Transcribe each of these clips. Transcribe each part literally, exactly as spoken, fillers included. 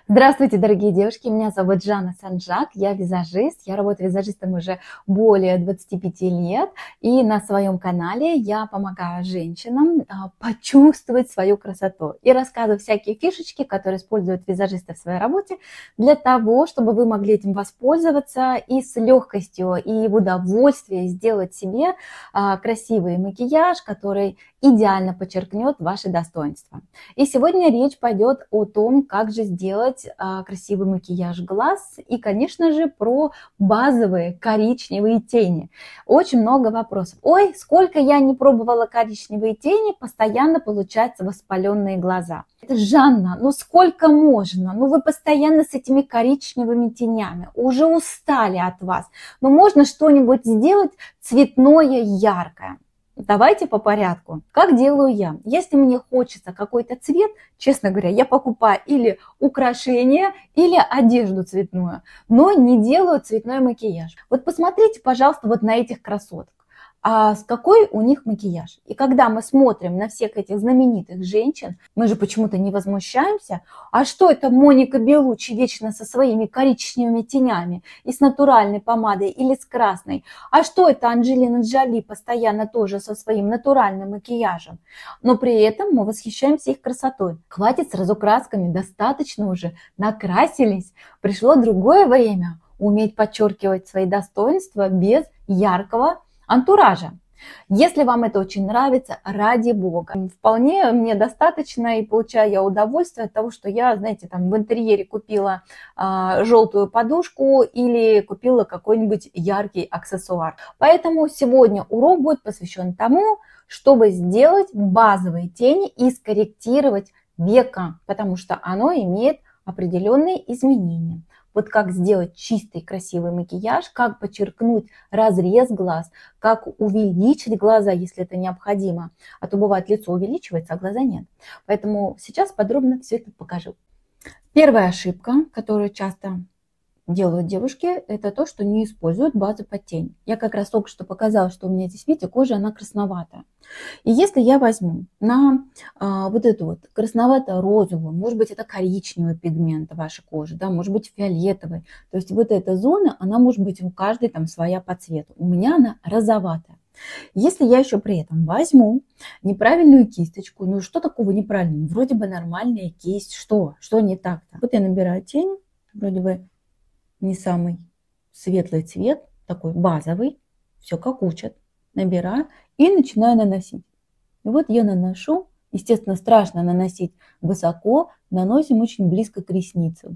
Здравствуйте, дорогие девушки! Меня зовут Жанна Санжак, я визажист, я работаю визажистом уже более двадцати пяти лет, и на своем канале я помогаю женщинам а, почувствовать свою красоту и рассказываю всякие фишечки, которые используют визажисты в своей работе, для того, чтобы вы могли этим воспользоваться и с легкостью и в удовольствии сделать себе а, красивый макияж, который идеально подчеркнет ваши достоинства. И сегодня речь пойдет о том, как же сделать а, красивый макияж глаз и, конечно же, про базовые коричневые тени. Очень много вопросов. Ой, сколько я не пробовала коричневые тени, постоянно получаются воспаленные глаза. Жанна, ну сколько можно? Ну вы постоянно с этими коричневыми тенями, уже устали от вас. Ну можно что-нибудь сделать цветное, яркое? Давайте по порядку. Как делаю я? Если мне хочется какой-то цвет, честно говоря, я покупаю или украшения, или одежду цветную, но не делаю цветной макияж. Вот посмотрите, пожалуйста, вот на этих красоток. А с какой у них макияж? И когда мы смотрим на всех этих знаменитых женщин, мы же почему-то не возмущаемся. А что это Моника Беллуччи вечно со своими коричневыми тенями и с натуральной помадой или с красной? А что это Анджелина Джоли постоянно тоже со своим натуральным макияжем? Но при этом мы восхищаемся их красотой. Хватит с разукрасками, достаточно уже, накрасились. Пришло другое время уметь подчеркивать свои достоинства без яркого антуража. Если вам это очень нравится, ради бога. Вполне мне достаточно, и получаю я удовольствие от того, что я, знаете, там в интерьере купила а, желтую подушку или купила какой-нибудь яркий аксессуар. Поэтому сегодня урок будет посвящен тому, чтобы сделать базовые тени и скорректировать веко, потому что оно имеет определенные изменения. Вот как сделать чистый красивый макияж, как подчеркнуть разрез глаз, как увеличить глаза, если это необходимо. А то бывает, лицо увеличивается, а глаза нет. Поэтому сейчас подробно все это покажу. Первая ошибка, которую часто делают девушки, это то, что не используют базу под тень. Я как раз только что показала, что у меня здесь, видите, кожа, она красноватая. И если я возьму на а, вот эту вот красновато-розовую, может быть, это коричневый пигмент вашей кожи, да, может быть, фиолетовый, то есть вот эта зона, она может быть у каждой там своя по цвету. У меня она розоватая. Если я еще при этом возьму неправильную кисточку, ну что такого неправильного? Вроде бы нормальная кисть, что? Что не так-то? Вот я набираю тень, вроде бы не самый светлый цвет, такой базовый, все как учат, набираю и начинаю наносить. И вот я наношу, естественно, страшно наносить высоко, наносим очень близко к ресницам.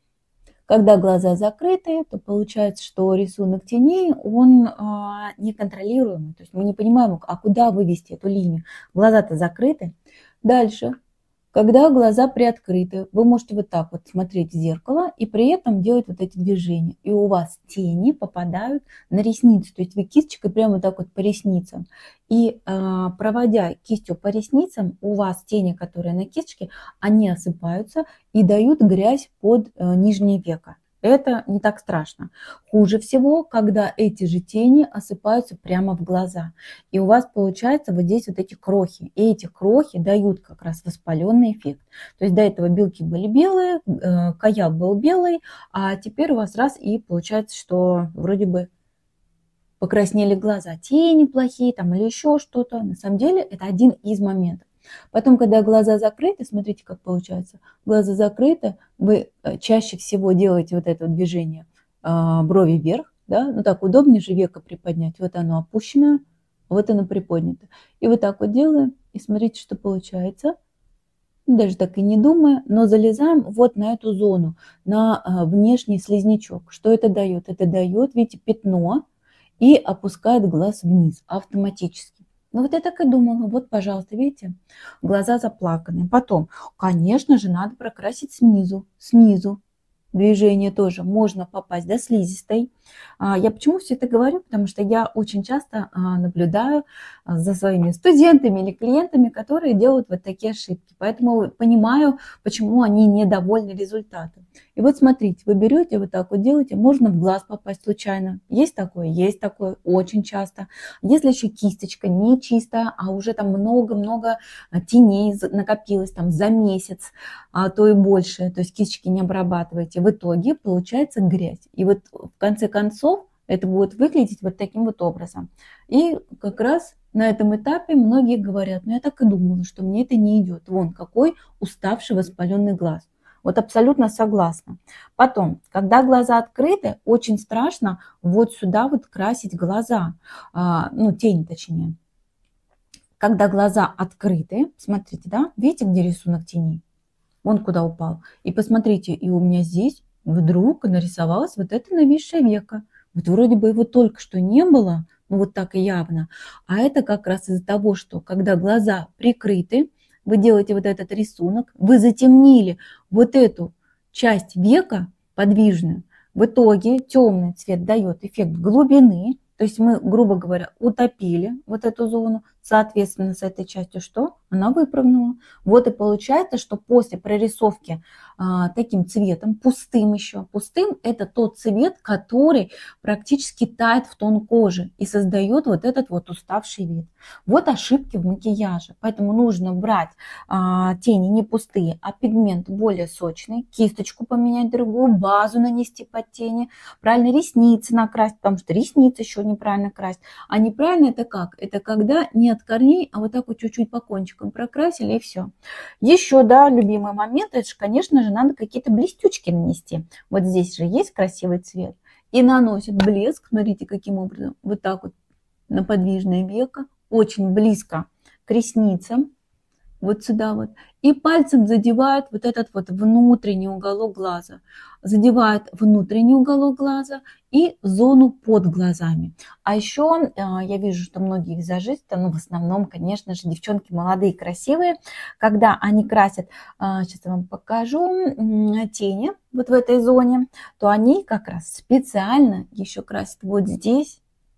Когда глаза закрыты, то получается, что рисунок теней, он а, неконтролируемый, то есть мы не понимаем, а куда вывести эту линию. Глаза-то закрыты. Дальше. Когда глаза приоткрыты, вы можете вот так вот смотреть в зеркало и при этом делать вот эти движения. И у вас тени попадают на ресницы. То есть вы кисточкой прямо вот так вот по ресницам. И э, проводя кистью по ресницам, у вас тени, которые на кисточке, они осыпаются и дают грязь под э, нижнее веко. Это не так страшно. Хуже всего, когда эти же тени осыпаются прямо в глаза. И у вас получается вот здесь вот эти крохи. И эти крохи дают как раз воспаленный эффект. То есть до этого белки были белые, каяль был белый, а теперь у вас раз и получается, что вроде бы покраснели глаза. Тени плохие там или еще что-то. На самом деле это один из моментов. Потом, когда глаза закрыты, смотрите, как получается. Глаза закрыты, вы чаще всего делаете вот это вот движение э, брови вверх, да, ну так удобнее же веко приподнять. Вот оно опущено, вот оно приподнято. И вот так вот делаем, и смотрите, что получается. Даже так и не думая, но залезаем вот на эту зону, на э, внешний слизнячок. Что это дает? Это дает, видите, пятно и опускает глаз вниз автоматически. Ну вот я так и думала, вот, пожалуйста, видите, глаза заплаканы. Потом, конечно же, надо прокрасить снизу, снизу. Движение тоже можно попасть до слизистой. А, Я почему все это говорю? Потому что я очень часто а, наблюдаю а, за своими студентами или клиентами, которые делают вот такие ошибки. Поэтому понимаю, почему они недовольны результатом. И вот смотрите, вы берете вот так вот делаете, можно в глаз попасть случайно. Есть такое? Есть такое, очень часто. Если еще кисточка не чистая, а уже там много-много теней накопилось там за месяц, а то и больше, то есть кисточки не обрабатываете, в итоге получается грязь. И вот в конце концов это будет выглядеть вот таким вот образом. И как раз на этом этапе многие говорят, ну я так и думала, что мне это не идет. Вон какой уставший воспаленный глаз. Вот абсолютно согласна. Потом, когда глаза открыты, очень страшно вот сюда вот красить глаза, а, ну тень точнее. Когда глаза открыты, смотрите, да, видите, где рисунок теней? Вон куда упал. И посмотрите, и у меня здесь вдруг нарисовалось вот это нависшее веко. Вот вроде бы его только что не было, ну вот так и явно. А это как раз из-за того, что когда глаза прикрыты, вы делаете вот этот рисунок, вы затемнили вот эту часть века подвижную. В итоге темный цвет дает эффект глубины. То есть мы, грубо говоря, утопили вот эту зону. Соответственно, с этой частью что? Она выпрыгнула. Вот и получается, что после прорисовки а, таким цветом, пустым еще, пустым это тот цвет, который практически тает в тон кожи и создает вот этот вот уставший вид. Вот ошибки в макияже. Поэтому нужно брать а, тени не пустые, а пигмент более сочный, кисточку поменять другую, базу нанести под тени, правильно ресницы накрасить, потому что ресницы еще неправильно красить. А неправильно это как? Это когда не от корней, а вот так вот чуть-чуть по кончикам прокрасили и все. Еще, да, любимый момент, это же, конечно же, надо какие-то блестючки нанести. Вот здесь же есть красивый цвет. И наносит блеск, смотрите, каким образом, вот так вот на подвижное веко, очень близко к ресницам, вот сюда вот, и пальцем задевает вот этот вот внутренний уголок глаза, задевает внутренний уголок глаза и зону под глазами. А еще я вижу, что многие визажисты, ну в основном, конечно же, девчонки молодые, красивые, когда они красят, сейчас я вам покажу, тени вот в этой зоне, то они как раз специально еще красят вот здесь,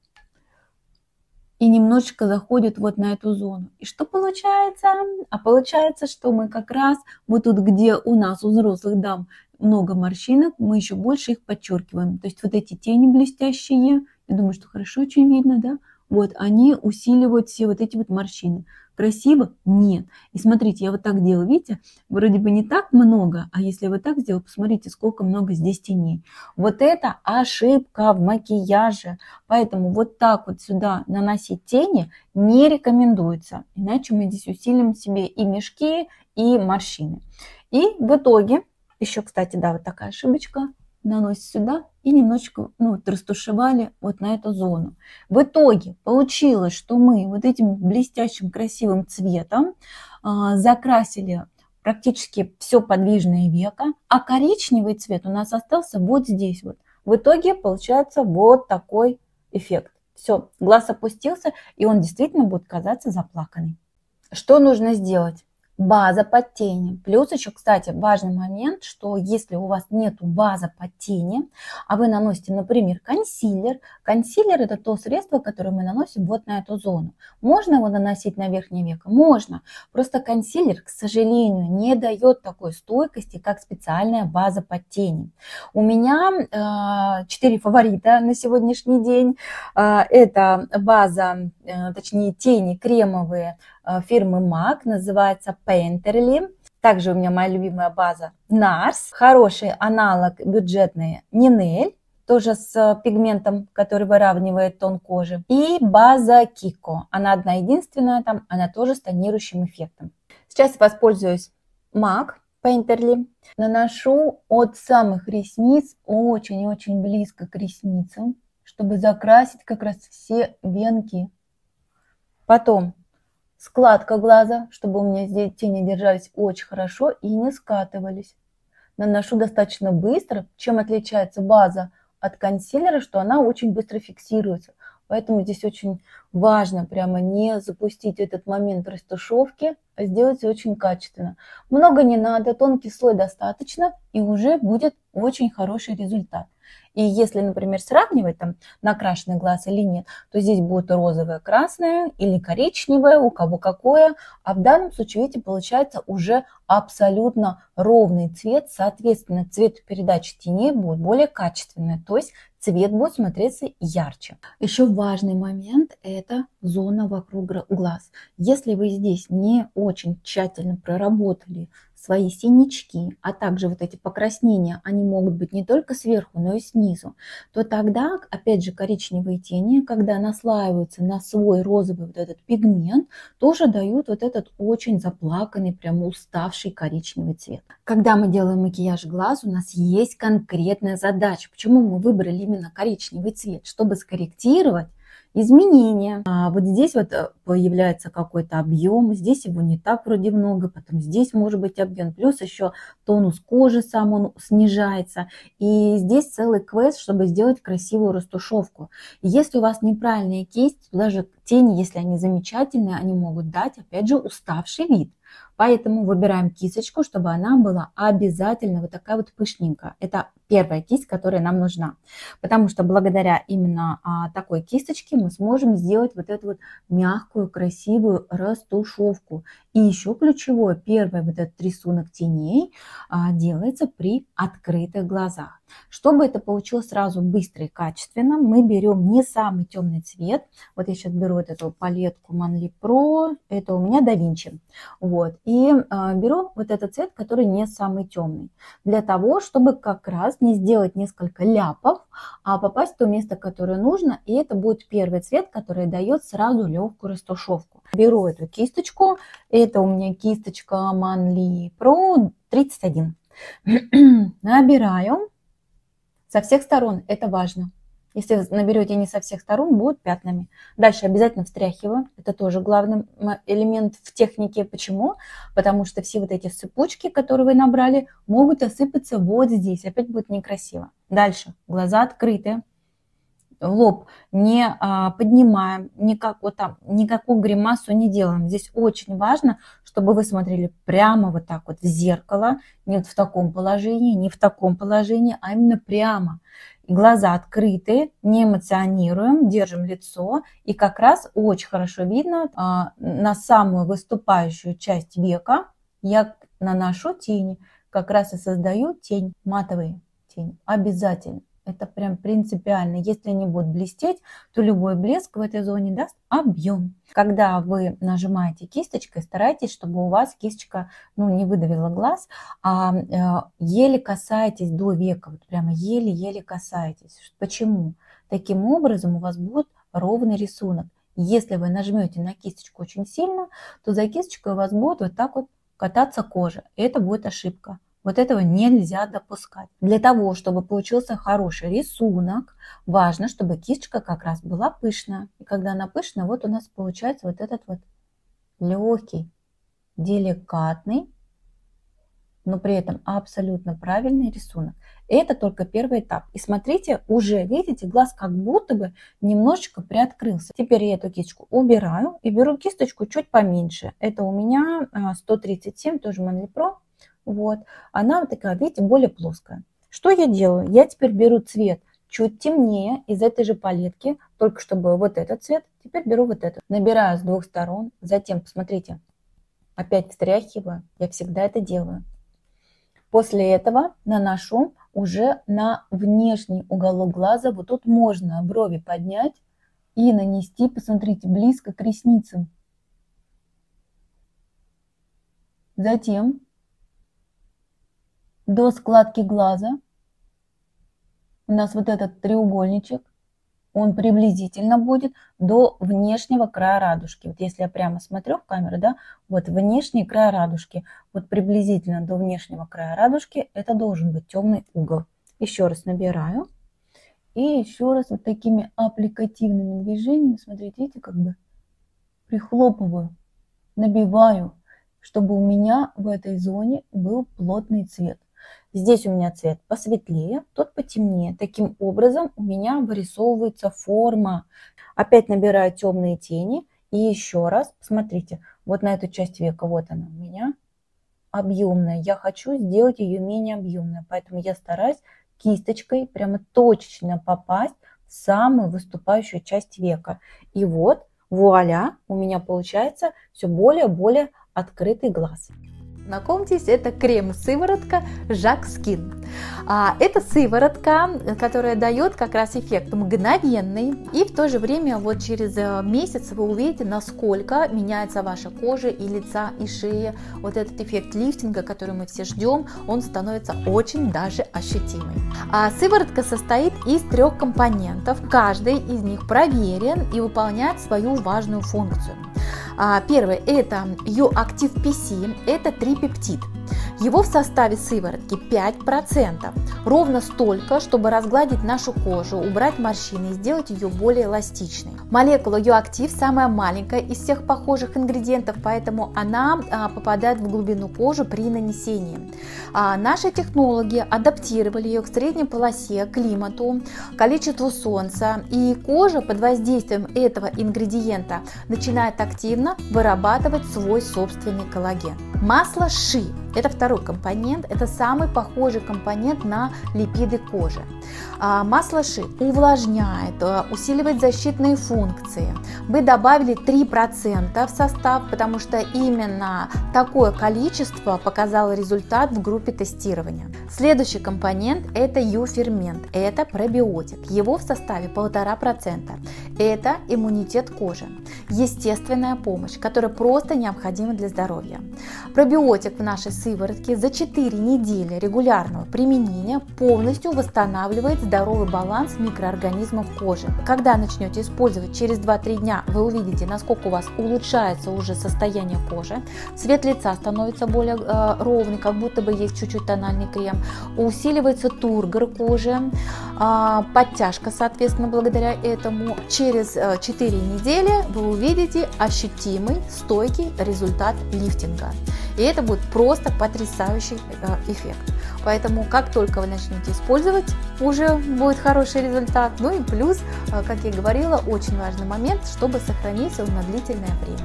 и немножечко заходит вот на эту зону. И что получается? А получается, что мы как раз вот тут, где у нас, у взрослых дам, много морщинок, мы еще больше их подчеркиваем. То есть вот эти тени блестящие, я думаю, что хорошо очень видно, да? Вот они усиливают все вот эти вот морщины. Красиво? Нет. И смотрите, я вот так делаю, видите, вроде бы не так много, а если я вот так сделаю, посмотрите, сколько много здесь теней. Вот это ошибка в макияже. Поэтому вот так вот сюда наносить тени не рекомендуется. Иначе мы здесь усилим себе и мешки, и морщины. И в итоге, еще, кстати, да, вот такая ошибочка, наносим сюда и немножечко ну, вот, растушевали вот на эту зону. В итоге получилось, что мы вот этим блестящим красивым цветом а, закрасили практически все подвижное веко, а коричневый цвет у нас остался вот здесь вот. В итоге получается вот такой эффект. Все, глаз опустился, и он действительно будет казаться заплаканным. Что нужно сделать? База под тени. Плюс еще, кстати, важный момент, что если у вас нету базы под тени, а вы наносите, например, консилер. Консилер это то средство, которое мы наносим вот на эту зону. Можно его наносить на верхнее веко? Можно. Просто консилер, к сожалению, не дает такой стойкости, как специальная база под тени. У меня четыре э, фаворита на сегодняшний день. Э, это база, э, точнее тени кремовые, фирмы мак, называется Painterly. Также у меня моя любимая база нарс. Хороший аналог бюджетный Ninel, тоже с пигментом, который выравнивает тон кожи. И база Kiko. Она одна единственная там, она тоже с тонирующим эффектом. Сейчас я воспользуюсь мак Painterly. Наношу от самых ресниц очень-очень близко к ресницам, чтобы закрасить как раз все венки. Потом складка глаза, чтобы у меня здесь тени держались очень хорошо и не скатывались. Наношу достаточно быстро. Чем отличается база от консилера, что она очень быстро фиксируется. Поэтому здесь очень важно прямо не запустить этот момент растушевки, а сделать очень качественно. Много не надо, тонкий слой достаточно, и уже будет очень хороший результат. И если, например, сравнивать там накрашенный глаз или нет, то здесь будет розовое, красное или коричневое, у кого какое. А в данном случае, видите, получается уже абсолютно ровный цвет. Соответственно, цвет передачи теней будет более качественный, то есть цвет будет смотреться ярче. Еще важный момент – это зона вокруг глаз. Если вы здесь не очень тщательно проработали свои синячки, а также вот эти покраснения, они могут быть не только сверху, но и снизу, то тогда, опять же, коричневые тени, когда наслаиваются на свой розовый вот этот пигмент, тоже дают вот этот очень заплаканный, прям уставший коричневый цвет. Когда мы делаем макияж глаз, у нас есть конкретная задача. Почему мы выбрали именно коричневый цвет? Чтобы скорректировать изменения. А вот здесь вот появляется какой-то объем, здесь его не так вроде много, потом здесь может быть объем, плюс еще тонус кожи сам он снижается. И здесь целый квест, чтобы сделать красивую растушевку. И если у вас неправильная кисть, то даже тени, если они замечательные, они могут дать, опять же, уставший вид. Поэтому выбираем кисточку, чтобы она была обязательно вот такая вот пышненькая. Это первая кисть, которая нам нужна. Потому что благодаря именно а, такой кисточке мы сможем сделать вот эту вот мягкую, красивую растушевку. И еще ключевое, первый вот этот рисунок теней а, делается при открытых глазах. Чтобы это получилось сразу быстро и качественно, мы берем не самый темный цвет. Вот я сейчас беру вот эту палетку Manly Pro, это у меня Da Vinci. Вот. И э, беру вот этот цвет, который не самый темный. Для того, чтобы как раз не сделать несколько ляпов, а попасть в то место, которое нужно. И это будет первый цвет, который дает сразу легкую растушевку. Беру эту кисточку. Это у меня кисточка Manly Pro тридцать один. Набираю. Со всех сторон, это важно. Если вы наберете не со всех сторон, будут пятнами. Дальше обязательно встряхиваю. Это тоже главный элемент в технике. Почему? Потому что все вот эти сыпучки, которые вы набрали, могут осыпаться вот здесь. Опять будет некрасиво. Дальше. Глаза открыты. Лоб не а, поднимаем, никак, вот там, никакую гримасу не делаем. Здесь очень важно, чтобы вы смотрели прямо вот так вот в зеркало, не вот в таком положении, не в таком положении, а именно прямо. И глаза открыты, не эмоционируем, держим лицо. И как раз очень хорошо видно а, на самую выступающую часть века я наношу тени. Как раз и создаю тень, матовые тени. Обязательно. Это прям принципиально. Если они будут блестеть, то любой блеск в этой зоне даст объем. Когда вы нажимаете кисточкой, старайтесь, чтобы у вас кисточка ну, не выдавила глаз, а э, еле касаетесь до века. Вот прямо еле-еле касаетесь. Почему? Таким образом у вас будет ровный рисунок. Если вы нажмете на кисточку очень сильно, то за кисточкой у вас будет вот так вот кататься кожа. Это будет ошибка. Вот этого нельзя допускать. Для того, чтобы получился хороший рисунок, важно, чтобы кисточка как раз была пышная. И когда она пышная, вот у нас получается вот этот вот легкий, деликатный, но при этом абсолютно правильный рисунок. Это только первый этап. И смотрите, уже видите, глаз как будто бы немножечко приоткрылся. Теперь я эту кисточку убираю и беру кисточку чуть поменьше. Это у меня сто тридцать семь, тоже Manly Pro. Вот, она вот такая, видите, более плоская. Что я делаю? Я теперь беру цвет чуть темнее из этой же палетки, только чтобы вот этот цвет, теперь беру вот этот. Набираю с двух сторон, затем, посмотрите, опять встряхиваю, я всегда это делаю. После этого наношу уже на внешний уголок глаза, вот тут можно брови поднять и нанести, посмотрите, близко к ресницам. Затем до складки глаза у нас вот этот треугольничек, он приблизительно будет до внешнего края радужки. Вот если я прямо смотрю в камеру, да, вот внешний край радужки, вот приблизительно до внешнего края радужки, это должен быть темный угол. Еще раз набираю и еще раз вот такими аппликативными движениями, смотрите, видите, как бы прихлопываю, набиваю, чтобы у меня в этой зоне был плотный цвет. Здесь у меня цвет посветлее, тот потемнее. Таким образом у меня вырисовывается форма. Опять набираю темные тени. И еще раз, посмотрите, вот на эту часть века, вот она у меня объемная. Я хочу сделать ее менее объемной, поэтому я стараюсь кисточкой прямо точечно попасть в самую выступающую часть века. И вот, вуаля, у меня получается все более-более открытый глаз. Знакомьтесь, это крем-сыворотка Жак Скин. Это сыворотка, которая дает как раз эффект мгновенный, и в то же время вот через месяц вы увидите, насколько меняется ваша кожа и лица, и шея. Вот этот эффект лифтинга, который мы все ждем, он становится очень даже ощутимый. А сыворотка состоит из трех компонентов, каждый из них проверен и выполняет свою важную функцию. Первый – это Ю-Актив Пи Си, это трипептид. Его в составе сыворотки пять процентов, ровно столько, чтобы разгладить нашу кожу, убрать морщины и сделать ее более эластичной. Молекула Ю-Актив самая маленькая из всех похожих ингредиентов, поэтому она а, попадает в глубину кожи при нанесении. А, наши технологи адаптировали ее к средней полосе, климату, количеству солнца, и кожа под воздействием этого ингредиента начинает активно вырабатывать свой собственный коллаген. Масло ши – это второй компонент, это самый похожий компонент на липиды кожи. Масло ши увлажняет, усиливает защитные функции. Мы добавили три процента в состав, потому что именно такое количество показало результат в группе тестирования. Следующий компонент – это Ю-фермент, это пробиотик. Его в составе полтора процента. Это иммунитет кожи, естественная помощь, которая просто необходима для здоровья. Пробиотик в нашей сыворотке за четыре недели регулярного применения полностью восстанавливает здоровый баланс микроорганизмов кожи. Когда начнете использовать, через два-три дня вы увидите, насколько у вас улучшается уже состояние кожи, цвет лица становится более э, ровный, как будто бы есть чуть-чуть тональный крем, усиливается тургор кожи, э, подтяжка, соответственно, благодаря этому. Через э, четыре недели вы увидите ощутимый, стойкий результат лифтинга. И это будет просто потрясающий эффект. Поэтому, как только вы начнете использовать, уже будет хороший результат. Ну и плюс, как я говорила, очень важный момент, чтобы сохранить его на длительное время.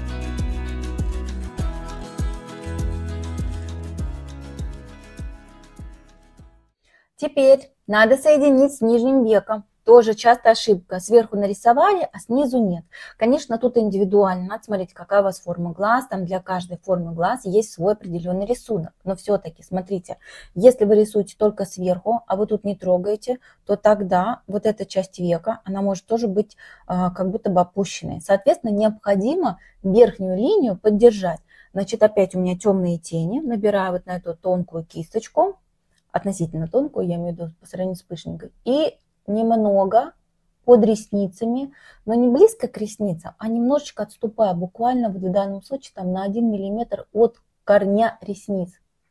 Теперь надо соединить с нижним веком. Тоже часто ошибка. Сверху нарисовали, а снизу нет. Конечно, тут индивидуально. Надо смотреть, какая у вас форма глаз. Там для каждой формы глаз есть свой определенный рисунок. Но все-таки, смотрите, если вы рисуете только сверху, а вы тут не трогаете, то тогда вот эта часть века, она может тоже быть а, как будто бы опущенной. Соответственно, необходимо верхнюю линию поддержать. Значит, опять у меня темные тени. Набираю вот на эту тонкую кисточку, относительно тонкую, я имею в виду по сравнению с пышненькой, и немного под ресницами, но не близко к ресницам, а немножечко отступая, буквально вот в данном случае там на один миллиметр от корня ресниц.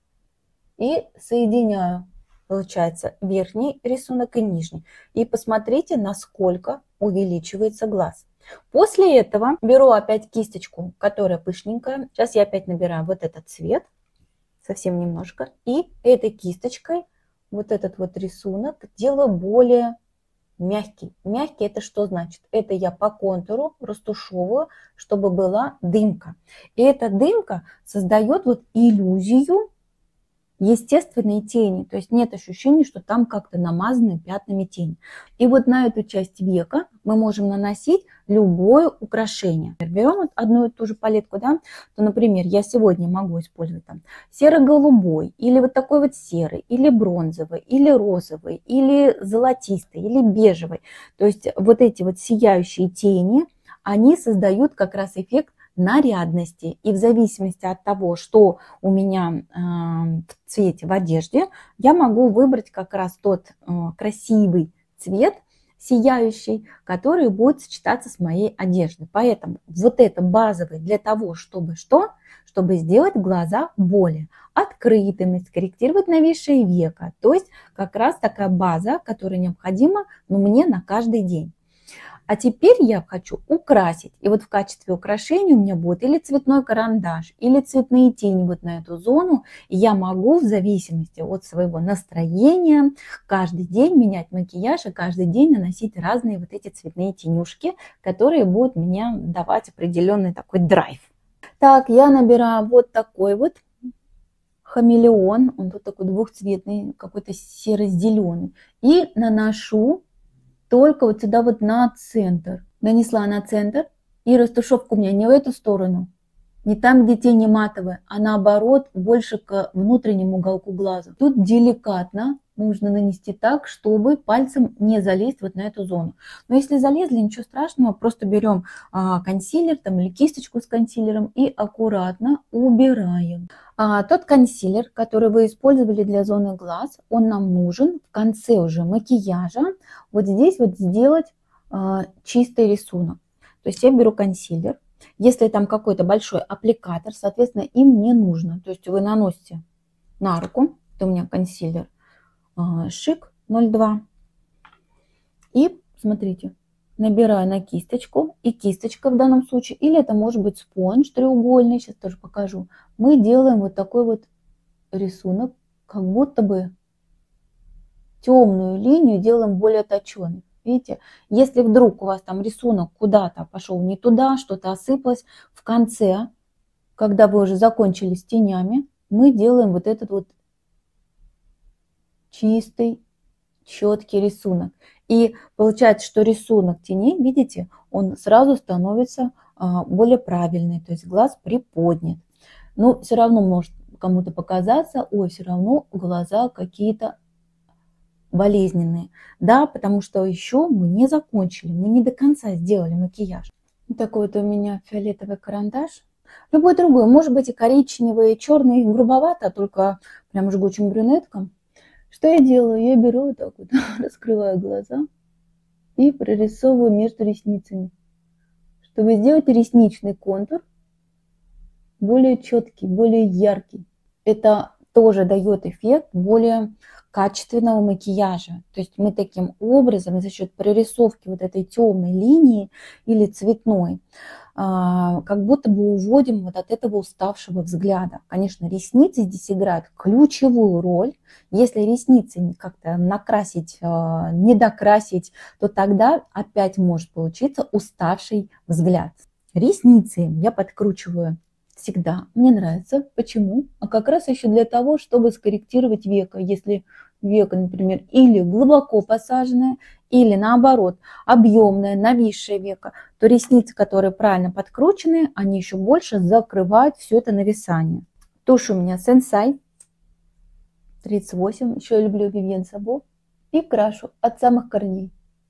И соединяю, получается, верхний рисунок и нижний. И посмотрите, насколько увеличивается глаз. После этого беру опять кисточку, которая пышненькая. Сейчас я опять набираю вот этот цвет, совсем немножко. И этой кисточкой вот этот вот рисунок делаю более мягкий. Мягкий это что значит? Это я по контуру растушевываю, чтобы была дымка. И эта дымка создает вот иллюзию естественной тени. То есть нет ощущения, что там как-то намазаны пятнами тени. И вот на эту часть века мы можем наносить любое украшение. Берем вот одну и ту же палетку, да, то, например, я сегодня могу использовать там серо-голубой, или вот такой вот серый, или бронзовый, или розовый, или золотистый, или бежевый. То есть вот эти вот сияющие тени, они создают как раз эффект нарядности. И в зависимости от того, что у меня э, в цвете в одежде, я могу выбрать как раз тот э, красивый цвет, сияющий, который будет сочетаться с моей одеждой. Поэтому вот это базовый для того, чтобы что? Чтобы сделать глаза более открытыми, скорректировать нависшее веко. То есть как раз такая база, которая необходима, ну, мне на каждый день. А теперь я хочу украсить. И вот в качестве украшения у меня будет или цветной карандаш, или цветные тени вот на эту зону. И я могу в зависимости от своего настроения каждый день менять макияж и каждый день наносить разные вот эти цветные тенюшки, которые будут мне давать определенный такой драйв. Так, я набираю вот такой вот хамелеон, он тут такой двухцветный, какой-то серо-зеленый. И наношу только вот сюда вот на центр. Нанесла на центр, и растушевка у меня не в эту сторону, не там, где тени матовые, а наоборот, больше к внутреннему уголку глаза. Тут деликатно нужно нанести так, чтобы пальцем не залезть вот на эту зону. Но если залезли, ничего страшного, просто берем а, консилер там, или кисточку с консилером и аккуратно убираем. А, тот консилер, который вы использовали для зоны глаз, он нам нужен в конце уже макияжа. Вот здесь вот сделать а, чистый рисунок. То есть я беру консилер. Если там какой-то большой аппликатор, соответственно, им не нужно. То есть вы наносите на руку, это у меня консилер Шик ноль два. И смотрите, набираю на кисточку, и кисточка в данном случае, или это может быть спонж треугольный, сейчас тоже покажу. Мы делаем вот такой вот рисунок, как будто бы темную линию делаем более точеной. Видите, если вдруг у вас там рисунок куда-то пошел не туда, что-то осыпалось, в конце, когда вы уже закончили с тенями, мы делаем вот этот вот чистый, четкий рисунок. И получается, что рисунок теней, видите, он сразу становится более правильный, то есть глаз приподнят. Но все равно может кому-то показаться, ой, все равно глаза какие-то болезненные, да, потому что еще мы не закончили, мы не до конца сделали макияж. Вот такой вот у меня фиолетовый карандаш, любой другой, может быть и коричневый, и черный, грубовато, только прям жгучим брюнетком. Что я делаю? Я беру вот так вот, раскрываю глаза и прорисовываю между ресницами, чтобы сделать ресничный контур более четкий, более яркий. Это тоже дает эффект более качественного макияжа. То есть мы таким образом за счет прорисовки вот этой темной линии или цветной, как будто бы уводим вот от этого уставшего взгляда. Конечно, ресницы здесь играют ключевую роль. Если ресницы как-то накрасить, не докрасить, то тогда опять может получиться уставший взгляд. Ресницы я подкручиваю всегда. Мне нравится. Почему? А как раз еще для того, чтобы скорректировать веко. Если веко, например, или глубоко посаженное, или наоборот объемное, нависшее веко, то ресницы, которые правильно подкручены, они еще больше закрывают все это нависание. Тушь у меня Sensai тридцать восемь. Еще я люблю Vivienne Sabo. И крашу от самых корней.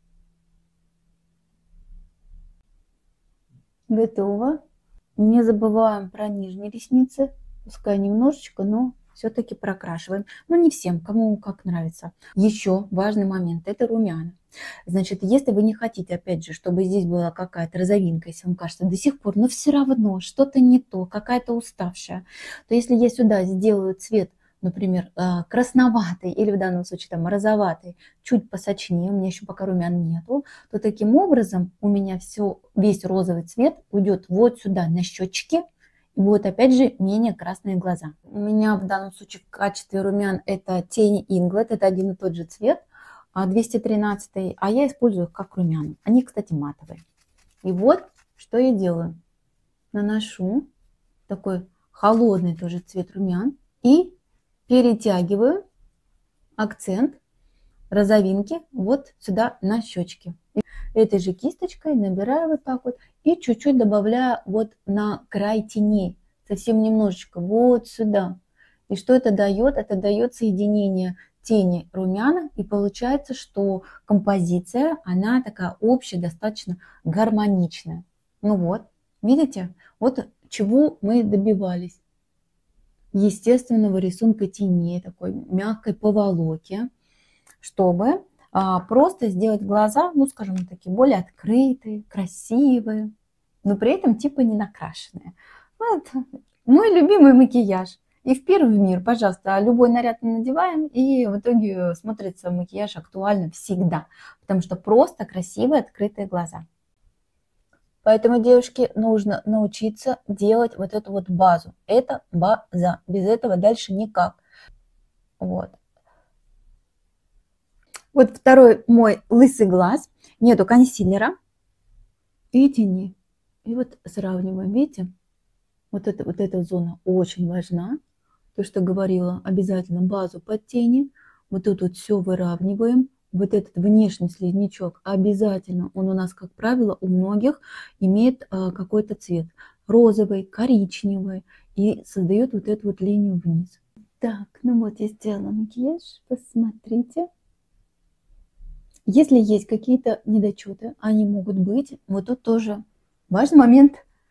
Готово. Не забываем про нижние ресницы, пускай немножечко, но все-таки прокрашиваем. Но не всем, кому как нравится. Еще важный момент – это румяна. Значит, если вы не хотите, опять же, чтобы здесь была какая-то розовинка, если вам кажется до сих пор, но все равно что-то не то, какая-то уставшая, то если я сюда сделаю цвет, например, красноватый или в данном случае там розоватый, чуть посочнее, у меня еще пока румян нету, то таким образом у меня все, весь розовый цвет уйдет вот сюда на щечки, и будут опять же менее красные глаза. У меня в данном случае в качестве румян это тени Inglot, это один и тот же цвет, двести тринадцать, а я использую их как румяна. Они, кстати, матовые. И вот что я делаю. Наношу такой холодный тоже цвет румян и перетягиваю акцент розовинки вот сюда на щечки. Этой же кисточкой набираю вот так вот и чуть-чуть добавляю вот на край теней, совсем немножечко вот сюда. И что это дает? Это дает соединение тени румяна, и получается, что композиция, она такая общая, достаточно гармоничная. Ну вот, видите, вот чего мы добивались. Естественного рисунка теней, такой мягкой поволоки, чтобы а, просто сделать глаза, ну, скажем, такие более открытые, красивые, но при этом типа не накрашенные. Вот мой любимый макияж. И в первый мир, пожалуйста, любой наряд мы надеваем, и в итоге смотрится макияж актуально всегда, потому что просто красивые открытые глаза. Поэтому, девушки, нужно научиться делать вот эту вот базу. Это база. Без этого дальше никак. Вот. Вот второй мой лысый глаз. Нету консилера и тени. И вот сравниваем. Видите? Вот, это, вот эта зона очень важна. то, что говорила, обязательно базу под тени. Вот тут вот все выравниваем. Вот этот внешний слизнячок обязательно, он у нас, как правило, у многих имеет а, какой-то цвет. Розовый, коричневый. И создает вот эту вот линию вниз. Так, ну вот я сделала макияж. Посмотрите. Если есть какие-то недочеты, они могут быть. Вот тут тоже важный момент.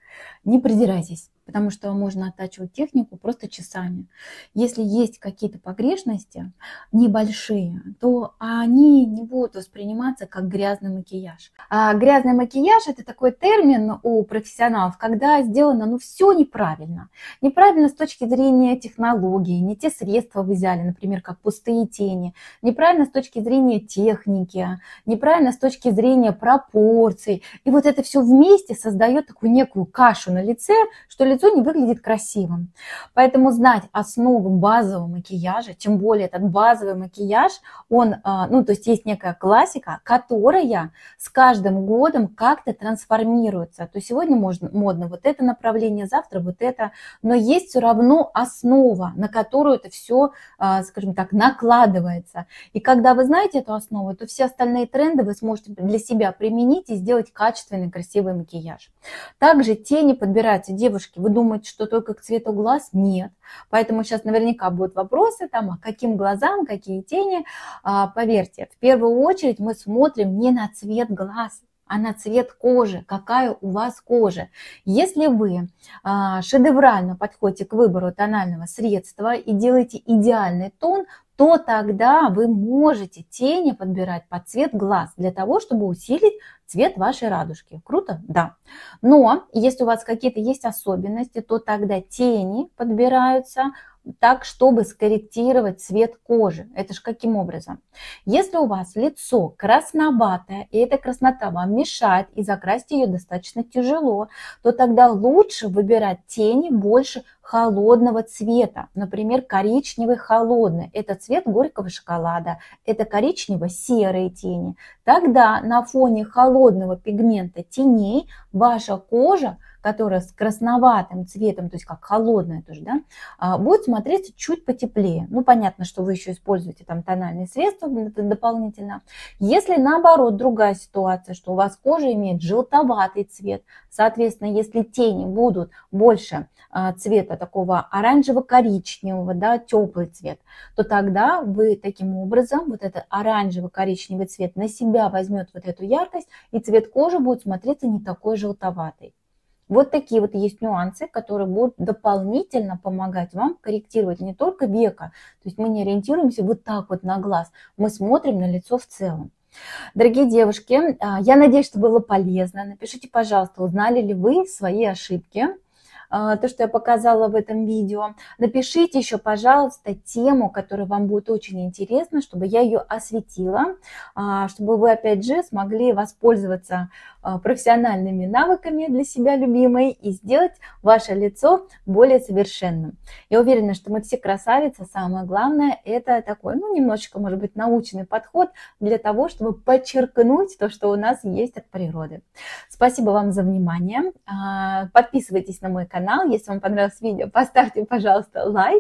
Не придирайтесь, потому что можно оттачивать технику просто часами. Если есть какие-то погрешности небольшие, то они не будут восприниматься как грязный макияж. А грязный макияж – это такой термин у профессионалов, когда сделано ну, все неправильно. Неправильно с точки зрения технологии, не те средства вы взяли, например, как пустые тени. Неправильно с точки зрения техники, неправильно с точки зрения пропорций. И вот это все вместе создает такую некую кашу на лице, что лицо не выглядит красивым. Поэтому знать основу базового макияжа, тем более этот базовый макияж, он, ну, то есть есть некая классика, которая с каждым годом как-то трансформируется. То есть сегодня можно, модно вот это направление, завтра вот это, но есть все равно основа, на которую это все, скажем так, накладывается. И когда вы знаете эту основу, то все остальные тренды вы сможете для себя применить и сделать качественный, красивый макияж. Также тени подбираются. Девушки, вы думаете, что только к цвету глаз? Нет. Поэтому сейчас наверняка будут вопросы, там, а каким глазам, какие тени. А, поверьте, в первую очередь мы смотрим не на цвет глаз, а на цвет кожи, какая у вас кожа. Если вы а, шедеврально подходите к выбору тонального средства и делаете идеальный тон, то тогда вы можете тени подбирать под цвет глаз для того, чтобы усилить цвет вашей радужки. Круто? Да. Но если у вас какие-то есть особенности, то тогда тени подбираются так, чтобы скорректировать цвет кожи. Это же каким образом? Если у вас лицо красноватое, и эта краснота вам мешает, и закрасить ее достаточно тяжело, то тогда лучше выбирать тени больше холодного цвета. Например, коричневый холодный. Это цвет горького шоколада. Это коричнево-серые тени. Тогда на фоне холодного пигмента теней ваша кожа, которая с красноватым цветом, то есть как холодная тоже, да, будет смотреться чуть потеплее. Ну, понятно, что вы еще используете там тональные средства дополнительно. Если наоборот другая ситуация, что у вас кожа имеет желтоватый цвет, соответственно, если тени будут больше цвета такого оранжево-коричневого, да, теплый цвет, то тогда вы таким образом, вот этот оранжево-коричневый цвет на себя возьмет вот эту яркость, и цвет кожи будет смотреться не такой желтоватый. Вот такие вот есть нюансы, которые будут дополнительно помогать вам корректировать не только века, то есть мы не ориентируемся вот так вот на глаз, мы смотрим на лицо в целом. Дорогие девушки, я надеюсь, что было полезно. Напишите, пожалуйста, узнали ли вы свои ошибки, то, что я показала в этом видео. Напишите еще, пожалуйста, тему, которая вам будет очень интересна, чтобы я ее осветила, чтобы вы, опять же, смогли воспользоваться профессиональными навыками для себя любимой и сделать ваше лицо более совершенным. Я уверена, что мы все красавицы. Самое главное, это такой, ну, немножечко, может быть, научный подход для того, чтобы подчеркнуть то, что у нас есть от природы. Спасибо вам за внимание. Подписывайтесь на мой канал. Если вам понравилось видео, поставьте, пожалуйста, лайк.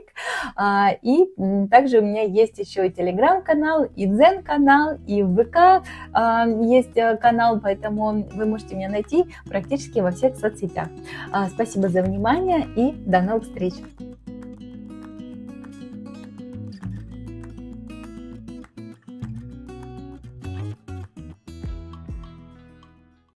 И также у меня есть еще и телеграм-канал, и дзен-канал, и в ВК есть канал, поэтому вы можете меня найти практически во всех соцсетях. Спасибо за внимание и до новых встреч!